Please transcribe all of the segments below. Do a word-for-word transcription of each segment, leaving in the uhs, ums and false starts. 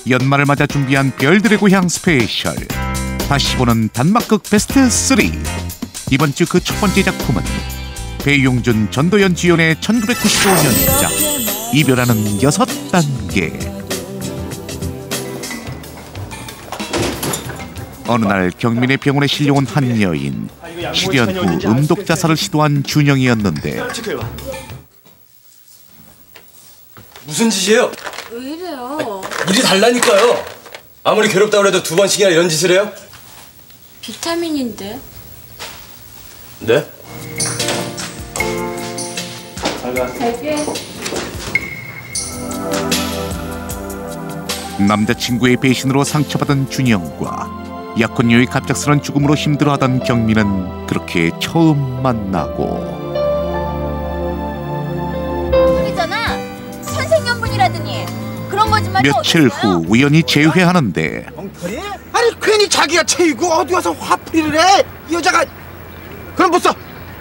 연말을 맞아 준비한 별들의 고향 스페셜. 다시 보는 단막극 베스트 쓰리. 이번 주 그 첫 번째 작품은 배용준, 전도연 주연의 천구백구십오 년작 이별하는 여섯 단계. 어느 날 경민의 병원에 실려온 한 여인. 실연 후 음독 자살을 시도한 준영이었는데 무슨 짓이에요? 왜 이래요? 아, 일이 달라니까요. 아무리 괴롭다고 해도 두 번씩이나 이런 짓을 해요? 비타민인데. 네? 갈게. 남자친구의 배신으로 상처받은 준영과 약혼녀의 갑작스런 죽음으로 힘들어하던 경민은 그렇게 처음 만나고 그러잖아. 선생님분이라더니 그런 거짓말이 며칠 후 우연히 재회하는데 엉터리? 아니 괜히 자기가 채이고 어디 가서 화풀이를 해? 이 여자가 그럼 못 써.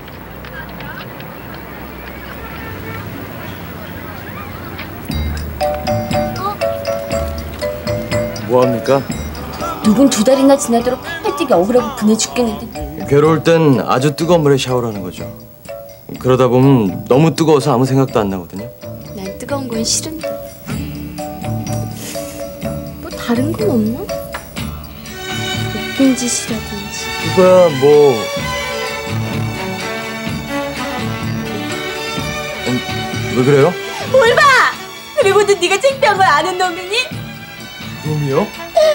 뭐합니까? 누군 두 달이나 지나도록 팔팔 뛰기 억울하고 분해 죽겠는데. 괴로울 땐 아주 뜨거운 물에 샤워를 하는 거죠. 그러다 보면 너무 뜨거워서 아무 생각도 안 나거든요. 난 뜨거운 건 싫은데. 뭐 다른 건 없나? 웃긴 짓이라든지. 그거야 뭐... 음, 왜 그래요? 뭘 봐! 그리고도 네가 창피한 걸 아는 놈이니? 놈이요?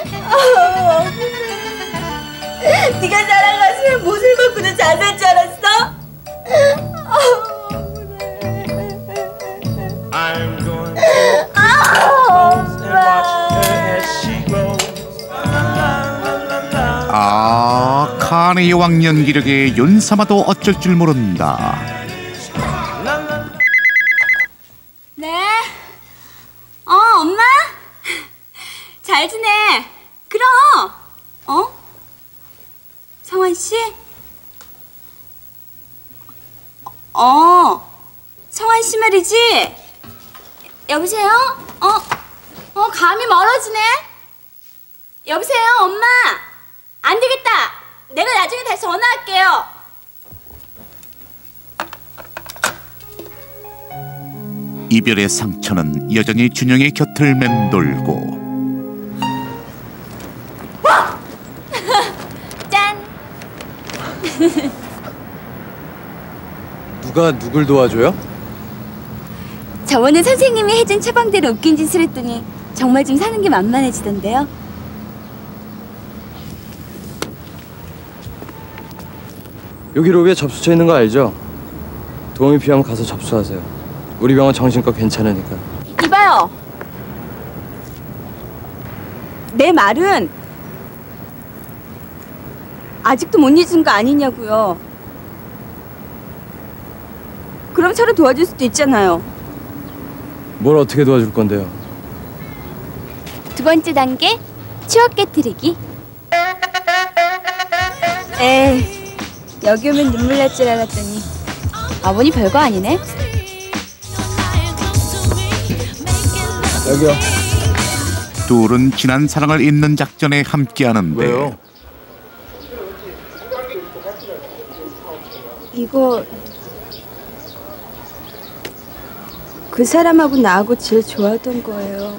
네가 살아갔으면 못을 먹고도 잘 살 줄 알았어? 아, 칸의 여왕 연기력에 윤삼아도 어쩔 줄 모른다. 네. 어, 엄마? 잘 지내. 그럼. 어? 성환 씨? 어. 성환 씨 말이지? 여보세요? 어? 어, 감이 멀어지네? 여보세요, 엄마? 안 되겠다. 내가 나중에 다시 전화할게요. 이별의 상처는 여전히 준영의 곁을 맴돌고 짠! 누가 누굴 도와줘요? 저번에 선생님이 해준 처방대로 웃긴 짓을 했더니 정말 좀 사는 게 만만해지던데요. 여기 로비에 접수처 있는 거 알죠? 도움이 필요하면 가서 접수하세요. 우리 병원 정신과 괜찮으니까. 이봐요. 내 말은 아직도 못 잊은 거 아니냐고요. 그럼 서로 도와줄 수도 있잖아요. 뭘 어떻게 도와줄 건데요? 두 번째 단계, 추억 깨트리기. 에이, 여기 오면 눈물 날 줄 알았더니 아버니 별거 아니네. 여기요. 둘은 지난 사랑을 잇는 작전에 함께하는데 왜요? 이거 그 사람하고 나하고 제일 좋아하던 거예요.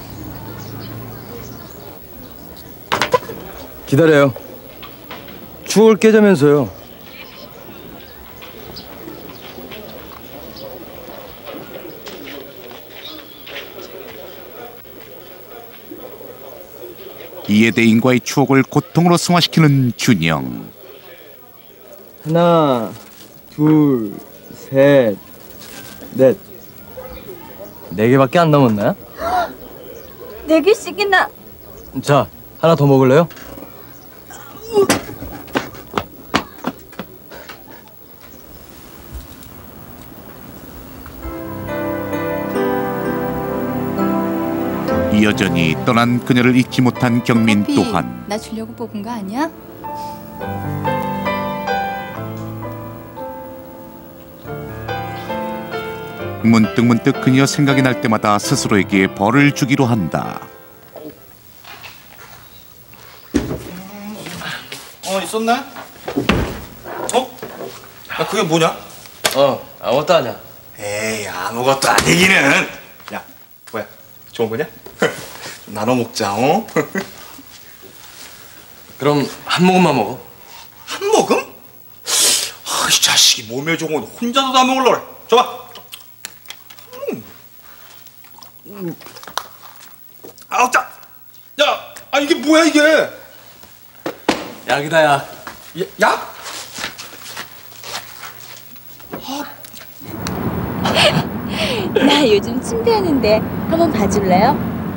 기다려요. 추억을 깨자면서요. 이해대인과의 추억을 고통으로 승화시키는 준영. 하나, 둘, 셋, 넷. 네 개밖에 안 남았나요? 네 개씩이나. 자, 하나 더 먹을래요? 여전히 떠난 그녀를 잊지 못한 경민 커피 또한 나 주려고 뽑은 거 아니야? 문득문득 그녀 생각이 날 때마다 스스로에게 벌을 주기로 한다. 썼네? 어? 야, 그게 뭐냐? 어, 아무것도 아니야. 에이, 아무것도 아니기는. 야, 뭐야? 좋은 거냐? 좀 나눠 먹자, 어? 그럼 한 모금만 먹어. 한 모금? 아, 이 자식이 몸에 좋은 건 혼자도 다 먹으려고 그래. 줘봐. 음. 아우, 짜. 야, 아, 이게 뭐야, 이게? 약이다, 약. 야, 약? 나 요즘 침 배우는데 한번 봐줄래요?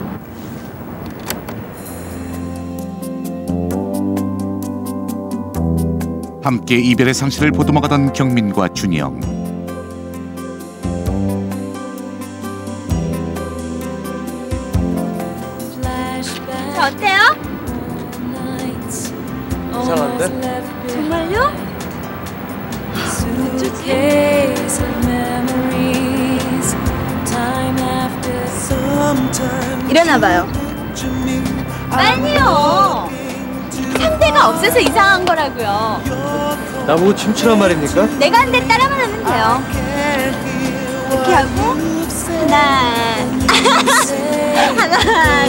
함께 이별의 상실을 보듬어가던 경민과 준영. 저 어때요? 이상한데? 정말요? 어쩌지? 일어나봐요. 빨리요. 상대가 없어서 이상한 거라고요. 나보고 춤추란 말입니까? 내가 한 대 따라만 하면 돼요. 이렇게 하고 하나 하나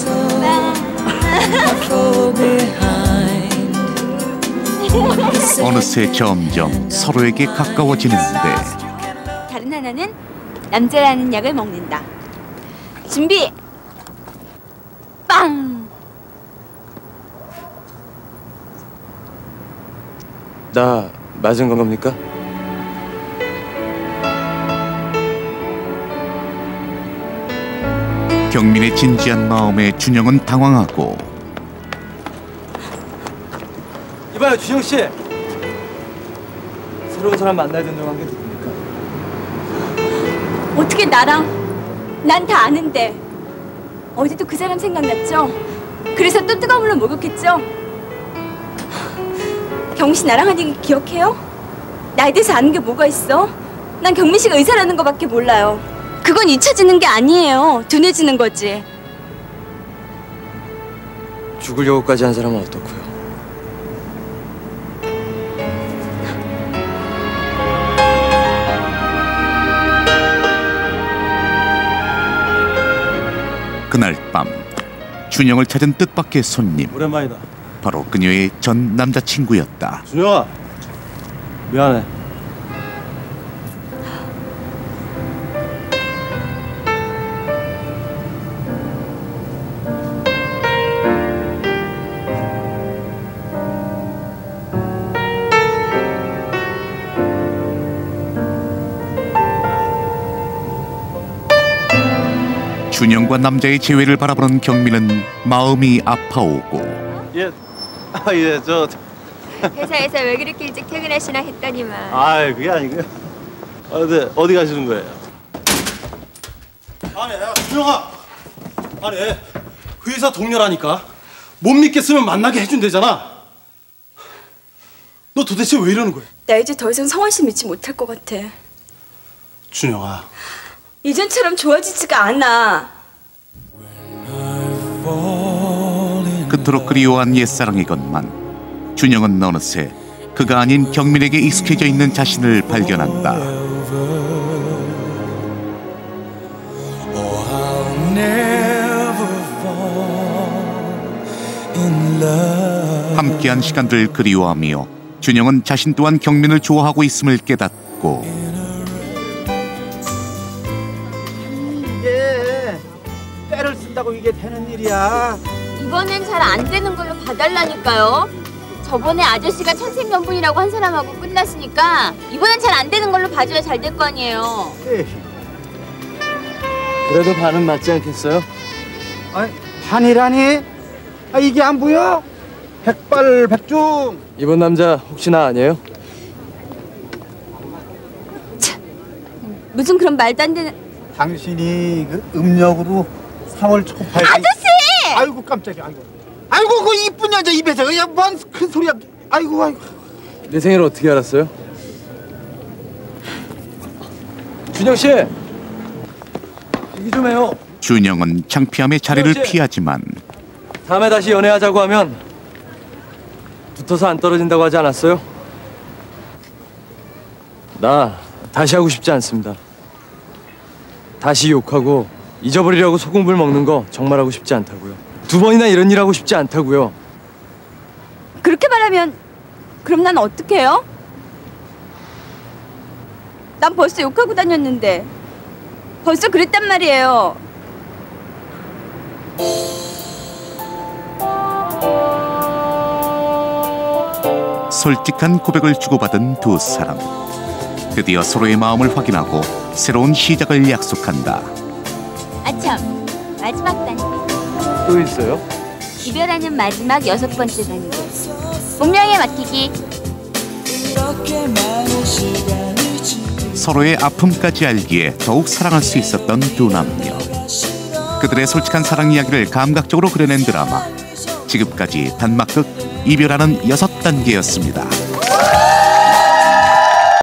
둘 어느새 점점 서로에게 가까워지는데 다른 하나는 남자라는 약을 먹는다. 준비. 빵. 나 맞은 건 겁니까? 경민의 진지한 마음에 준영은 당황하고 이봐요, 준영 씨. 새로운 사람 만나야 된다고 한 게 누굽니까? 어떻게 나랑 난 다 아는데 어제도 그 사람 생각났죠? 그래서 또 뜨거운 물로 목욕했죠? 경민 씨 나랑 한 얘기 기억해요? 나에 대해서 아는 게 뭐가 있어? 난 경민 씨가 의사라는 거밖에 몰라요. 그건 잊혀지는 게 아니에요. 둔해지는 거지. 죽으려고까지 한 사람은 어떻고요? 그날 밤 준영을 찾은 뜻밖의 손님. 오랜만이다. 바로 그녀의 전 남자친구였다. 준영아, 미안해. 준영과 남자의 재회를 바라보는 경민은 마음이 아파오고 예, 아, 예, 저, 회사에서 왜 그렇게 일찍 퇴근하시나 했더니만. 아, 그게 아니고요. 아, 근데 어디 가시는 거예요? 아니, 야, 준영아. 아니, 회사 동료라니까. 못 믿겠으면 만나게 해준대잖아. 너 도대체 왜 이러는 거야? 나 이제 더 이상 성원 씨 믿지 못할 것 같아. 준영아. 이전처럼 좋아지지가 않아. 그토록 그리워한 옛사랑이건만 준영은 어느새 그가 아닌 경민에게 익숙해져 있는 자신을 발견한다. 함께한 시간들 그리워하며 준영은 자신 또한 경민을 좋아하고 있음을 깨닫고 이게 때를 쓴다고 이게 되는 일이야. 이번엔 잘 안 되는 걸로 봐달라니까요. 저번에 아저씨가 천생연분이라고 한 사람하고 끝났으니까 이번엔 잘 안 되는 걸로 봐줘야 잘 될 거 아니에요. 에이, 그래도 반은 맞지 않겠어요? 아니, 반이라니? 아, 이게 안 보여? 백발백중. 이번 남자 혹시 나 아니에요? 무슨 그런 말도 안 되는. 당신이 그 음력으로 삼월 초팔. 아저씨! 아이고 깜짝이야. 아이고. 아이고 그 이쁜 여자 입에서 그냥 뭔 큰 소리야. 아이고 아이고. 내 생일 어떻게 알았어요? 준영 씨, 얘기 좀 해요. 준영은 창피함에 자리를 준영 씨. 피하지만 다음에 다시 연애하자고 하면 붙어서 안 떨어진다고 하지 않았어요? 나 다시 하고 싶지 않습니다. 다시 욕하고 잊어버리려고 소금물 먹는 거 정말 하고 싶지 않다고요. 두 번이나 이런 일 하고 싶지 않다고요. 그렇게 말하면 그럼 난 어떡해요? 난 벌써 욕하고 다녔는데 벌써 그랬단 말이에요. 솔직한 고백을 주고받은 두 사람. 드디어 서로의 마음을 확인하고 새로운 시작을 약속한다. 아참, 마지막 단계. 또 있어요? 이별하는 마지막 여섯 번째 단계. 운명에 맡기기. 서로의 아픔까지 알기에 더욱 사랑할 수 있었던 두 남녀. 그들의 솔직한 사랑 이야기를 감각적으로 그려낸 드라마. 지금까지 단막극 이별하는 여섯 단계였습니다.